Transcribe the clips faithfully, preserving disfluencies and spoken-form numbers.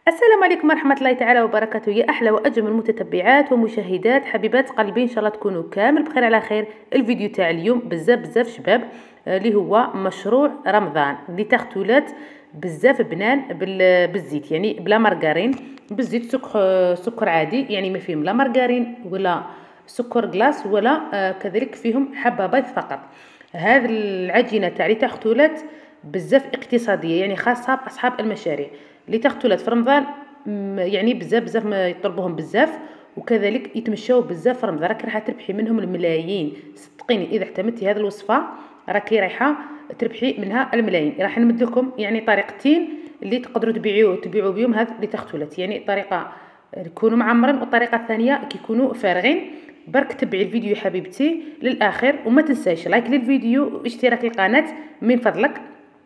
السلام عليكم ورحمة الله تعالى وبركاته. يا أحلى وأجمل متتبعات ومشاهدات حبيبات قلبي، إن شاء الله تكونوا كامل بخير على خير. الفيديو تاع اليوم بزاف بزاف شباب آه، اللي هو مشروع رمضان اللي تختولات بزاف بنان بالزيت، يعني بلا مارغرين، بالزيت سكر سكر عادي، يعني ما فيهم لا مارغرين ولا سكر غلاس ولا آه، كذلك فيهم حبة بيض فقط. هذه العجينة تاع لي تختولات بزاف اقتصادية، يعني خاصة بأصحاب المشاريع. لي تختولات في رمضان يعني بزاف بزاف ما يطلبوهم بزاف، وكذلك يتمشاو بزاف في رمضان. راكي راح تربحي منهم الملايين، صدقيني اذا اعتمدتي هذه الوصفه راكي رايحه تربحي منها الملايين. راح نمد لكم يعني طريقتين اللي تقدروا تبيعوا تبيعوا بهم هذه لي تختولات، يعني طريقه يكونوا معمرين والطريقه الثانيه كيكونوا فارغين. برك تبعي الفيديو يا حبيبتي للاخر، وما تنساش لايك للفيديو واشتراك القناه من فضلك،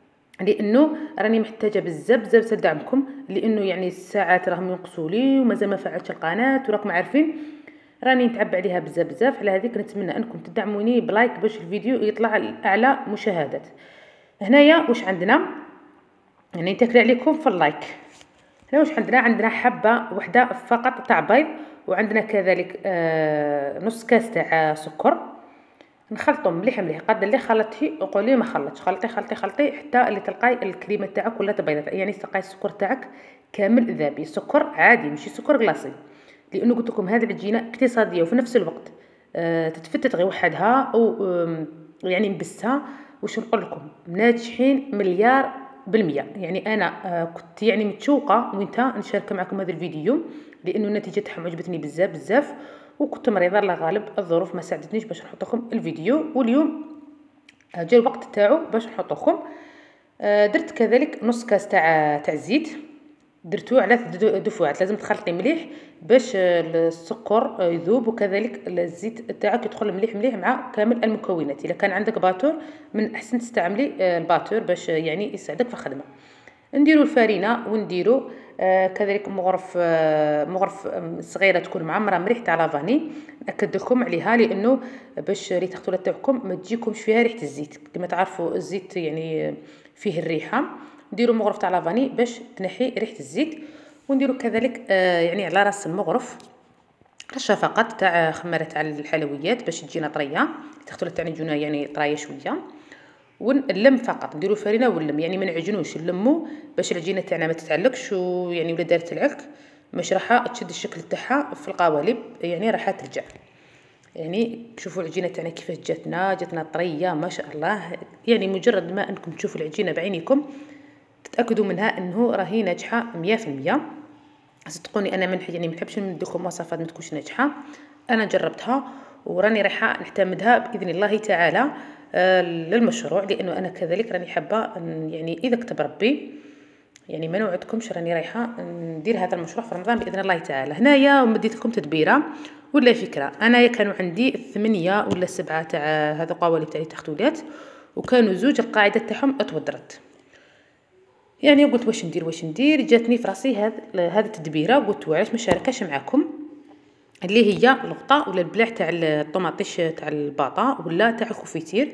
لانه راني محتاجه بزاف بزاف دعمكم، لانه يعني الساعات راهم ينقصوا لي ومازال ما فعلتش القناه، وراكم عارفين راني نتعب عليها بزاف بزاف. على هذيك نتمنى انكم تدعموني بلايك باش الفيديو يطلع اعلى مشاهدات. هنايا واش عندنا، يعني نتكل عليكم في اللايك. هنا واش عندنا، عندنا حبه وحده فقط تاع بيض، وعندنا كذلك آه نص كاس تاع سكر. نخلطهم مليح مليح، قد اللي خلطتي وقولي ما خلطش، خلطي خلطي خلطي حتى اللي تلقاي الكريمه تاعك ولا تبيض، يعني تلقاي السكر تاعك كامل ذابي، سكر عادي ماشي سكر كلاصي، لانه قلت لكم هذه العجينه اقتصاديه وفي نفس الوقت آه تتفتت غير وحدها، او آه يعني مبسها. واش نقول لكم، ناجحين مليار بالمية. يعني انا آه كنت يعني متشوقه وانت نشارك معكم هذا الفيديو، لانه النتيجه تاعهم عجبتني بزاف بزاف، وكنت مريضه الله غالب، الظروف ما ساعدتنيش باش نحط لكم الفيديو، واليوم جا الوقت تاعو باش نحط لكم. درت كذلك نص كاس تاع تاع الزيت، درتو على دفوعات، لازم تخلطي مليح باش السكر يذوب، وكذلك الزيت تاعك يدخل مليح مليح مع كامل المكونات. اذا كان عندك باتور من احسن تستعملي الباتور باش يعني يساعدك في الخدمه. نديرو الفرينه ونديرو آه كذلك مغرف آه مغرف صغيره تكون معمره مليح تاع لافاني، ناكد لكم عليها لانه باش ريحه التختوله تاعكم ما تجيكمش فيها ريحه الزيت. كما تعرفوا الزيت يعني فيه الريحه، نديرو مغرف تاع لافاني باش تنحي ريحه الزيت. ونديرو كذلك آه يعني على راس المغرف رشه فقط تاع خماره تاع الحلويات باش تجينا طريه، التختوله تاعنا يجونا يعني طرايه شويه. ونلم فقط، نديرو الفرينه ونلم، يعني ما نعجنوش، نلمو باش العجينه تاعنا ما تتعلقش، ويعني ولا دارت العك مش راح تشد الشكل تاعها في القوالب، يعني راح ترجع. يعني شوفوا العجينه تاعنا كيفاش جاتنا، جاتنا طريه ما شاء الله. يعني مجرد ما انكم تشوفوا العجينه بعينيكم تتاكدوا منها انه راهي ناجحه مية في المية. صدقوني انا من يعني ما نحبش نديكم وصفات ما تكونش ناجحه، انا جربتها وراني رايحه نعتمدها باذن الله تعالى آه للمشروع، لانه انا كذلك راني حابه يعني اذا كتب ربي يعني ما نوعدكمش راني رايحه ندير هذا المشروع في رمضان باذن الله تعالى. هنايا مديت لكم تدبيره ولا فكره، انايا كانوا عندي ثمانيه ولا سبعه تاع هذو قوالب تاع تختولات، وكانوا زوج القاعده تاعهم اتودرت. يعني قلت واش ندير واش ندير جاتني في راسي هذه هذه التدبيره، قلت علاش ما نشاركهاش معكم، اللي هي الغطاء ولا البلاع تاع الطوماطيش تاع الباطا ولا تاع الكوفيتير.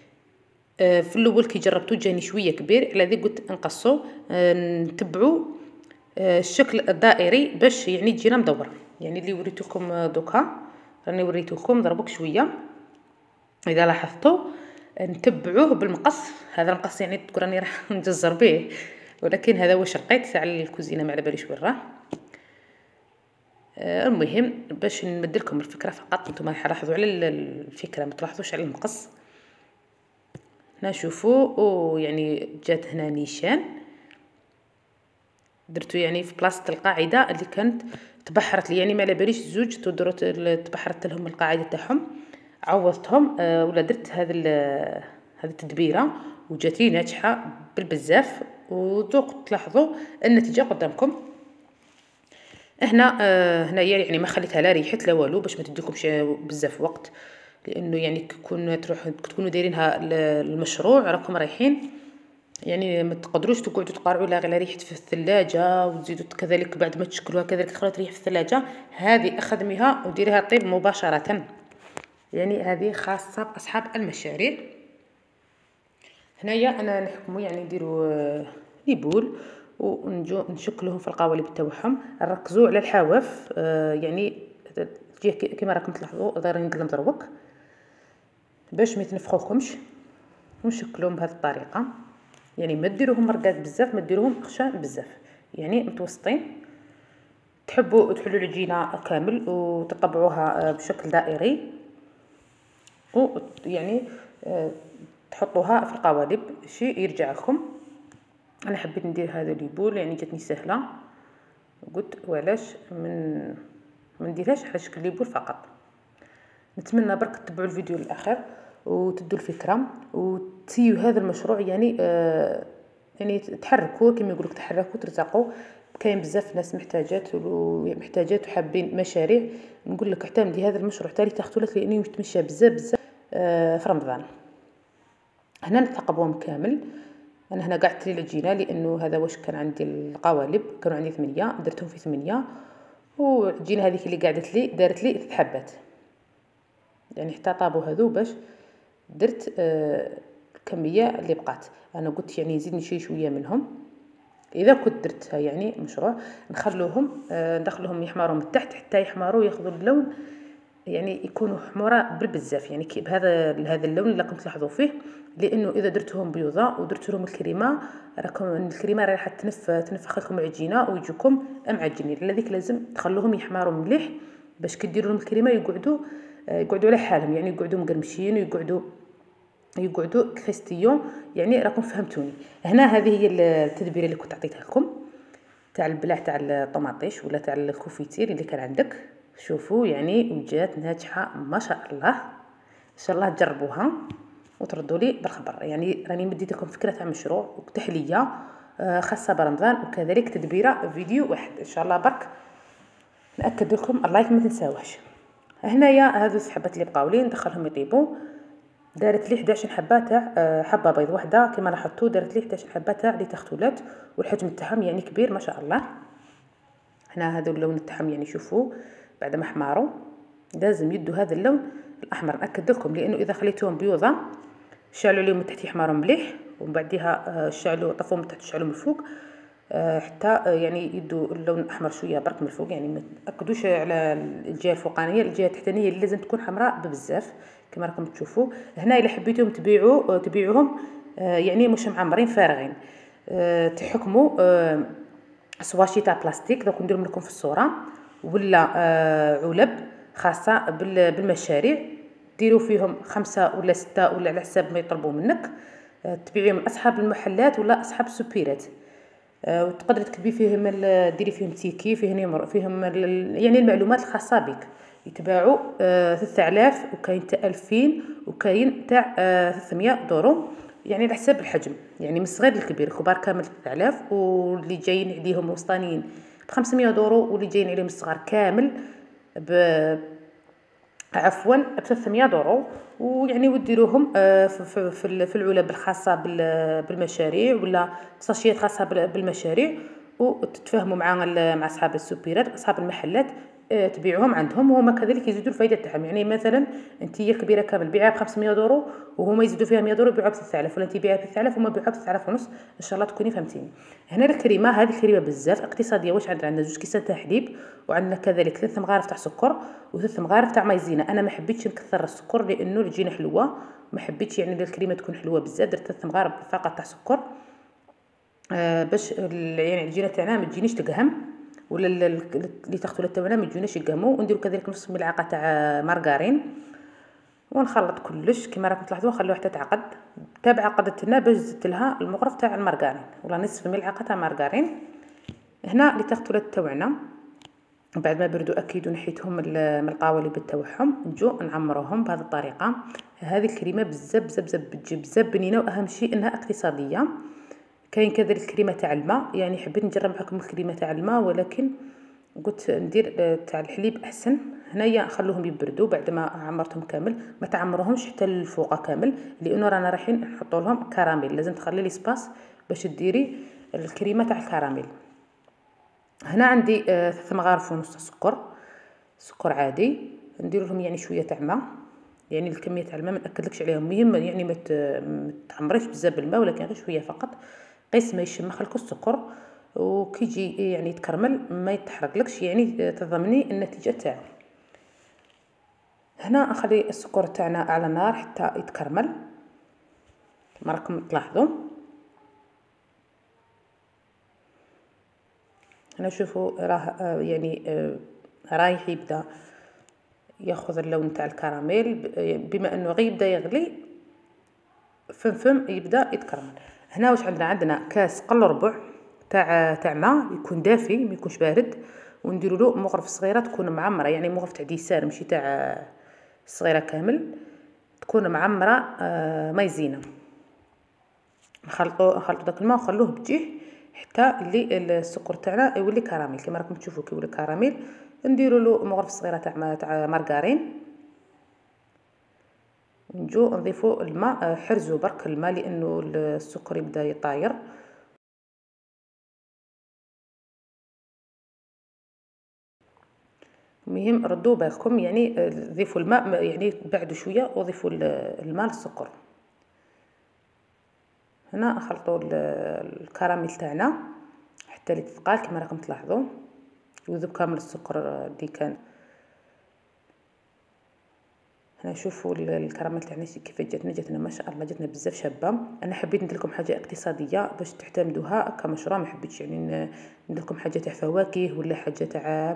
آه في الاول كي جربته جاني شويه كبير، على ذي قلت نقصو آه نتبعوا آه الشكل الدائري باش يعني تجينا مدوره. يعني اللي وريتكم دوكا راني وريتكم ضربوك شويه، اذا لاحظتوا نتبعوه بالمقص. هذا المقص يعني تقول راني راح نجزر به، ولكن هذا هو شرقيت تاع الكوزينه ما على باليش وين راه. آه المهم باش نمد لكم الفكره فقط، نتوما تلاحظوا على الفكره ما تلاحظوش على المقص. هنا شوفوا ويعني جات هنا نيشان درتو يعني في بلاصه القاعده اللي كانت تبحرت لي، يعني ما على باليش زوج تدرت تبحرت لهم القاعده تاعهم، عوضتهم آه ولا درت هذا هذه التدبيره وجات لي ناجحه بالبزاف، ودوك تلاحظوا النتيجه قدامكم. هنا آه هنايا يعني ما خليتها لا ريحت لا والو باش ما تديكمش بزاف وقت، لانه يعني كون تروح تكونوا دايرينها المشروع راكم رايحين يعني ما تقدروش تقعدوا تقارعوا لها غير ريحه في الثلاجه، وتزيدوا كذلك بعد ما تشكلوها كذلك تخلوها تريح في الثلاجه. هذه اخدميها وديريها طيب مباشره، يعني هذه خاصه باصحاب المشاريع. هنايا انا نحكموا يعني نديروا لي بول ونجو نشكلوهم في القوالب تاعهم. ركزوا على الحواف، آه يعني تجي كيما راكم تلاحظوا دايرين نقلم دروك باش ما يتنفخوكمش، ونشكلوهم بهذه الطريقه. يعني ما ديروهم رقاق بزاف، ما ديروهم خشان بزاف، يعني متوسطين. تحبوا تحلوا العجينه كامل وتطبعوها بشكل دائري، ويعني تحطوها في القوالب شي يرجع لكم. انا حبيت ندير هذا ليبول يعني جاتني سهله، قلت وعلاش من ما نديرهاش على شكل ليبول فقط. نتمنى برك تتبعوا الفيديو للاخر وتدوا الفكره وتسيو هذا المشروع، يعني آه يعني تحركوا كما يقولك، تحركوا ترزقوا. كاين بزاف ناس محتاجات ومحتاجات وحابين مشاريع. نقول لك اعتمدي هذا المشروع تاعي تاخذوا لانه يتمشى بزاف بزاف آه في رمضان. هنا نثقبهم كامل. انا هنا قعدت لي العجينه لانه هذا واش كان عندي القوالب، كانوا عندي ثمانية، درتهم في ثمانية، والعجينه هذيك اللي قعدت لي دارت لي ثلاث حبات، يعني حتى طابوا هذو باش درت آه الكميه اللي بقات. انا قلت يعني نزيد نشي شويه منهم. اذا كنت درتها يعني مشروع نخلوهم آه ندخلهم يحمروا من تحت حتى يحمروا ياخذوا اللون، يعني يكونوا حمراء بالبزاف، يعني كي بهذا هذا اللون اللي راكم تلاحظوا فيه. لانه اذا درتوهم بيضاء ودرت لهم الكريمه راكم الكريمه راح تنف تنفخ لكم العجينه ويجوكم معجنين. لذلك لازم تخلوهم يحمروا مليح باش كديروا لهم الكريمه يقعدوا يقعدوا على حالهم، يعني يقعدوا مقرمشين ويقعدوا يقعدوا كريستيون. يعني راكم فهمتوني. هنا هذه هي التدبيره اللي كنت عطيتها لكم تاع البلاع تاع الطوماطيش ولا تاع الكوفيتير اللي كان عندك. شوفوا يعني وجات ناجحه ما شاء الله. ان شاء الله تجربوها وتردوا لي بالخبر. يعني راني مديت لكم فكره تاع مشروع وتحليه خاصه برمضان، وكذلك تدبيره فيديو واحد. ان شاء الله برك ناكد لكم اللايك ما تنساوهش. هنايا هذو الحبات اللي بقاو لي ندخلهم يطيبوا. دارت لي حداش حبه تاع حبه بيض وحده كما لاحظتوا، دارت لي حداش حبه تاع لي تختولات، والحجم تاعهم يعني كبير ما شاء الله. هنا هذا اللون تاعهم يعني شوفوا بعد ما حماروا لازم يدوا هذا اللون الاحمر. ناكد لكم لانه اذا خليتوهم بيوضه شعلوا عليهم من تحت يحمروا مليح، ومن بعدها شعلوا طفوا من تحت شعلوا من الفوق حتى يعني يدوا اللون الاحمر شويه برك من الفوق. يعني ما تاكدوش على الجهه الفوقانيه، الجهه التحتانيه اللي لازم تكون حمراء بزاف كما راكم تشوفوا. هنا الا حبيتوهم تبيعوا تبيعوهم يعني مش معمرين فارغين، تحكموا سواشي تاع بلاستيك دوك نديرهم لكم في الصوره، ولا علب خاصه بالمشاريع ديروا فيهم خمسة ولا ستة ولا على حساب ما يطلبوا منك، تبيعيهم لاصحاب المحلات ولا اصحاب السوبيرات. وتقدر تكتبي فيهم ديري فيهم تيكي فيهم فيهم يعني المعلومات الخاصه بك. يتباعوا ثلاثة آلاف وكاين تاع ألفين وكاين تاع ثلاثمية دورو، يعني على حساب الحجم، يعني من الصغير للكبير. الكبار كامل ثلاثة آلاف، واللي جايين عليهم الوسطانيين ب خمسمية دورو، واللي جايين عليهم الصغار كامل ب عفوا ب ثلاثمية دورو. ويعني وديروهم في في العلب الخاصه بالمشاريع ولا ساشيات خاصه بالمشاريع، وتتفاهموا مع مع اصحاب السوبيرات اصحاب المحلات تبيعوهم عندهم، وهما كذلك يزيدوا الفائده تاعهم. يعني مثلا انت هي الكبيره كامل بيعها ب خمسمية دورو وهما يزيدوا فيها مية دورو يبيعوها ب ثلاثة آلاف، ولا انت بيعها ب ثلاثة آلاف وهما بيعوها ب ثلاثة آلاف ونص. ان شاء الله تكوني فهمتيني. هنا الكريمه هذه الكريمه بزاف اقتصاديه. واش عندنا؟ عندنا زوج كيسان تاع حليب، وعندنا كذلك ثلاث مغارف تاع سكر وثلاث مغارف تاع مايزينا. انا ما حبيتش نكثر السكر لانه العجينه حلوه، ما حبيتش يعني الكريمه تكون حلوه بزاف، درت ثلاث مغارف فقط تاع سكر آه باش يعني العجينه تاعنا ما تجينيش تقهم، ولا اللي تاخذوا تاعنا ما يجوناش يقهموا. ونديروا كذلك نص ملعقه تاع مارغرين، ونخلط كلش كما راكم تلاحظوا. نخلوها حتى تعقد. تابع عقدت لنا باش زدت لها المغرف تاع المارغرين ولا نصف ملعقه تاع مارغرين. هنا اللي تاخذوا تاعنا بعد ما بردوا اكيد ونحيتهم من القوالب تاعهم، نجو نعمروهم بهذه الطريقه. هذه الكريمه بزاف بزاف بزاف بتجي بزاف بنينه، واهم شيء انها اقتصاديه. كاين كذلك الكريمه تاع الماء، يعني حبيت نجرب معكم الكريمه تاع الماء ولكن قلت ندير تاع الحليب احسن. هنايا نخلوهم يبردوا بعد ما عمرتهم كامل، ما تعمروهمش حتى للفوق كامل لانه رانا رايحين نحطوا لهم كراميل. لازم تخلي لي سباس باش ديري الكريمه تاع الكراميل. هنا عندي ثلاث مغارف ونص سكر سكر عادي، ندير لهم يعني شويه تاع ماء، يعني الكميه تاع الماء ما ناكدلكش عليهم، مهم يعني ما تعمريش بزاف بالماء ولكن غير شويه فقط قيس ما يشمخ لك السكر. وكيجي يعني يتكرمل ما يتحرقلكش، يعني تضمني النتيجه تاعو. هنا نخلي السكر تاعنا على النار حتى يتكرمل كما راكم تلاحظوا. هنا شوفوا راه يعني رايح يبدا ياخذ اللون تاع الكراميل، بما انه غير يبدا يغلي فم فم يبدا يتكرمل. هنا واش عندنا؟ عندنا كاس قل ربع تاع تاع ماء يكون دافي ما يكونش بارد، ونديروا له مغرف صغيره تكون معمره، يعني مغرف تاع ديسان ماشي تاع صغيره كامل، تكون معمره آه مايزينه. نخلطوا نخلطوا داك الماء ونخلوه بجيه حتى اللي السكر تاعنا يولي كراميل كما راكم تشوفوا كيولي كراميل. نديروا له مغرف صغيره تاع تاع مارغرين، نجو نضيفوا الماء، حرزوا برك الماء لانه السكر يبدا يطاير. المهم ردوا بالكم، يعني ضيفوا الماء يعني بعد شويه وضيفوا الماء للسكر. هنا نخلطوا الكراميل تاعنا حتى يتثقل كما راكم تلاحظوا، يذوب كامل السكر اللي كان. هنا شوفوا الكراميل تاعنا كيف جاتنا، جاتنا ما شاء الله، جاتنا بزاف شابه. انا حبيت ندير لكم حاجه اقتصاديه باش تعتمدوها كمشروع، ما حبيتش يعني ندير لكم حاجه تاع فواكه ولا حاجه تاع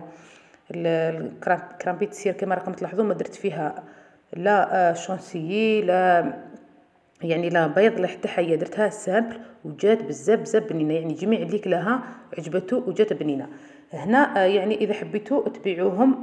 الكرامبيت سير كما راكم تلاحظوا. ما درت فيها لا شونسيي لا يعني لا بيض لا حتى حاجه، درتها سامبل وجات بزاف بزاف بنينه، يعني جميع اللي كلاها عجبته وجات بنينه. هنا يعني اذا حبيتوا تبيعوهم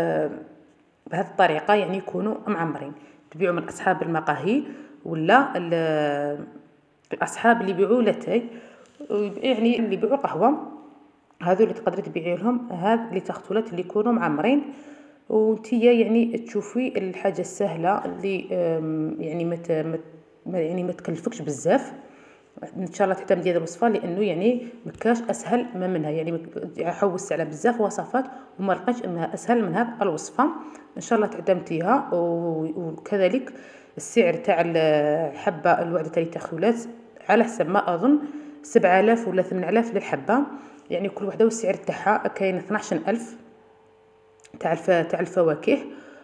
بهذه الطريقه، يعني يكونوا معمرين، تبيعوا من اصحاب المقاهي ولا الاصحاب اللي يبيعوا لاتاي، يعني اللي يبيعوا قهوه، هذو اللي تقدري تبيعي لهم هاد لي تارتولات اللي يكونوا معمرين. وانتيا يعني تشوفي الحاجه السهله اللي يعني ما يعني ما تكلفكش بزاف. ان شاء الله تعتمدي هذه الوصفه لانه يعني ما كاش اسهل ما منها، يعني حوست على بزاف وصفات وما لقيتش انها اسهل من هذه الوصفه. ان شاء الله تعتمديها. وكذلك السعر تاع الحبه الواحده تاع التخلات على حسب ما اظن سبعة آلاف ولا ثمانية آلاف للحبه، يعني كل وحده والسعر تاعها. كاين اثناش ألف تاع تاع الفواكه،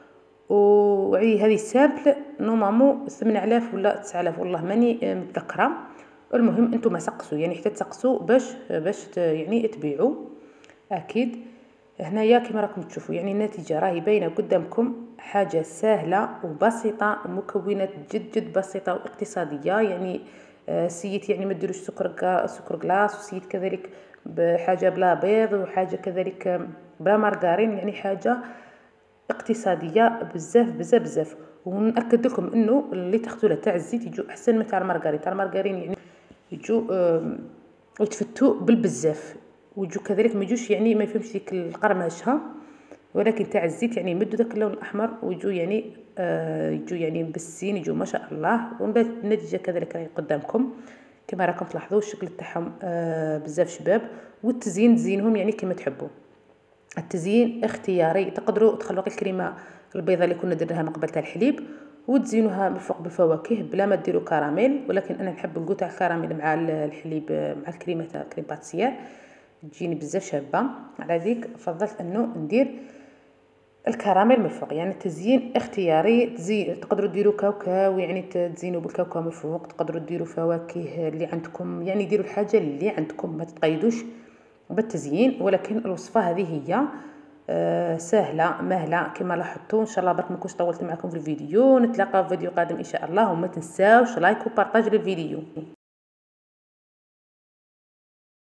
وعلي هذه سامبل نورمالمون ثمانية آلاف ولا تسعة آلاف والله ماني متذكره. المهم انتم سقسوا يعني حتى تسقسوا باش باش يعني تبيعوا اكيد. هنايا كما راكم تشوفوا يعني النتيجه راهي باينه قدامكم، حاجه سهله وبسيطه، مكونات جد جد بسيطه واقتصاديه. يعني سيت يعني ما ديروش سكر سكر كلاص، وسيت كذلك بحاجه بلا بيض وحاجه كذلك بلا مارغرين، يعني حاجه اقتصاديه بزاف بزاف بزاف. ونأكد لكم انه اللي تاخذوا تاع الزيت يجوا احسن من تاع المارغرين. تاع المارغرين يعني يجوا يتفتوا بالبزاف، ويجوا كذلك ما يجوش يعني ما يفهمش ديك القرمشه، ولكن تاع الزيت يعني يمدوا داك اللون الاحمر ويجوا يعني آه يجوا يعني مبسين، يجوا ما شاء الله. والنتيجه كذلك راهي قدامكم كما راكم تلاحظوا. الشكل تاعهم آه بزاف شباب، والتزيين تزينهم يعني كما تحبوا. التزيين اختياري، تقدروا تخلوا الكريمه البيضاء اللي كنا درناها من قبل تاع الحليب وتزينوها من فوق بالفواكه بلا ما ديروا كراميل، ولكن انا نحب الكو تاع الكراميل مع الحليب مع الكريمه تاع كريم باتسيير تجيني بزاف شابه. على ذيك فضلت انه ندير الكراميل من فوق. يعني التزيين اختياري، تزين تقدروا ديروا كاوكاو يعني تزينوا بالكاوكاو من فوق، تقدروا ديروا فواكه اللي عندكم، يعني ديروا الحاجه اللي عندكم ما تقيدوش بالتزيين. ولكن الوصفه هذه هي آه سهله مهله كما لاحظتوا. ان شاء الله برك ما كنتش طولت معكم في الفيديو، نتلاقى في فيديو قادم ان شاء الله، وما تنساوش لايك وبارطاج للفيديو.